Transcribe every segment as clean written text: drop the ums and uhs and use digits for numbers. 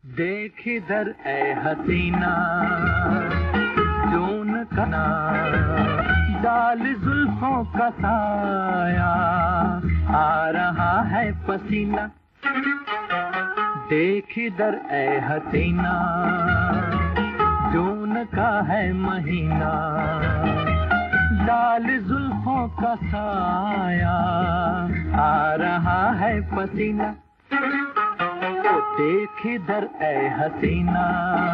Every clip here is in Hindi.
देख इधर ए हसीना जून कना डाल जुल्फों का साया आ रहा है पसीना। देख इधर ए हसीना जून का है महीना डाल जुल्फों का साया आ रहा है पसीना। तो देख इधर ए हसीना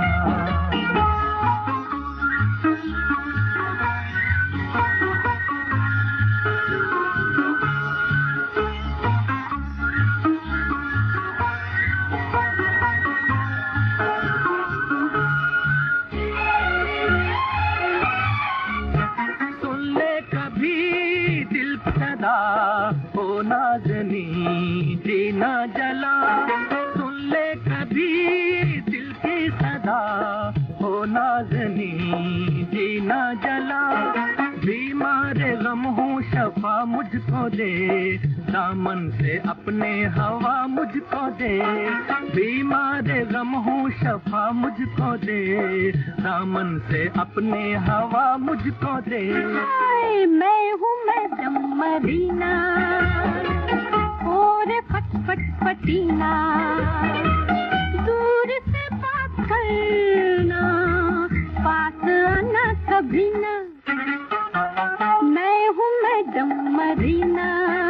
सुन ले कभी दिल सदा हो नाज़नी जीना जला। कभी दिल की सदा हो नाज़नी जीना जला। बीमार गम हूँ शफा मुझको दे दामन से अपने हवा मुझको दे। बीमार गम हूँ शफा मुझको दे दामन से अपने हवा मुझको दे। मैं हूँ मैडम मरीना और फट फट फटीना दूर से बात करना पास आना कभी ना। मैं हूँ मैडम मरीना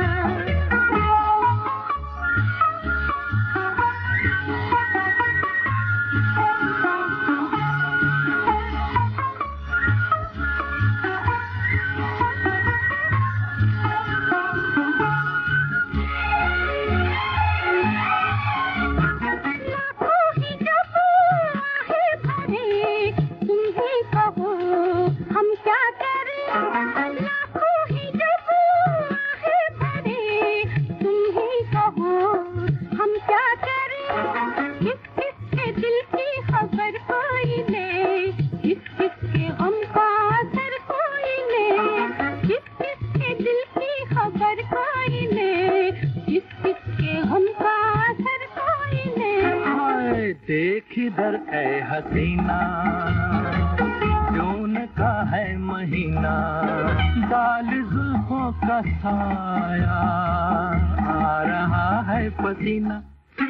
इधर ए हसीना जून का है महीना डाल जुल्फों का साया आ रहा है पसीना।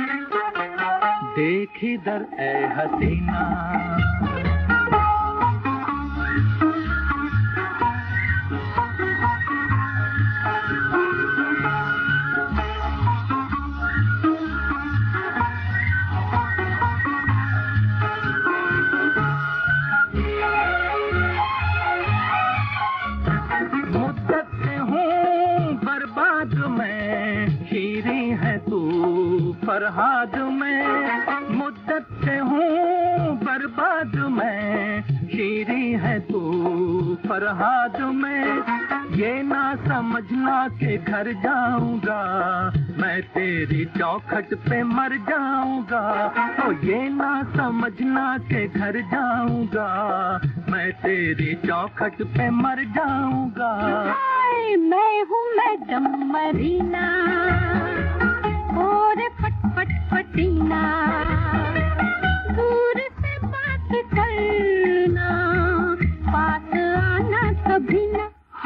देख इधर ए हसीना फरहाद में मुद्दत से हूँ बर्बाद में शीरी है तू फरहाद में। ये ना समझना के घर जाऊंगा मैं तेरी चौखट पे मर जाऊंगा। तो ये ना समझना के घर जाऊंगा मैं तेरी चौखट पे मर जाऊंगा। मैं हूँ मैडम मरीना और फट फट फटीना दूर से बात करना पास आना कभी ना।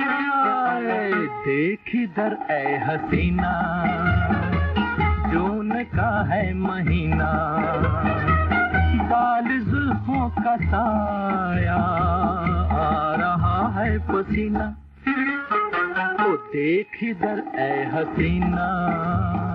देख इधर ए हसीना जून का है महीना डाल जुल्फों का साया आ रहा है पसीना। तो देख इधर ए हसीना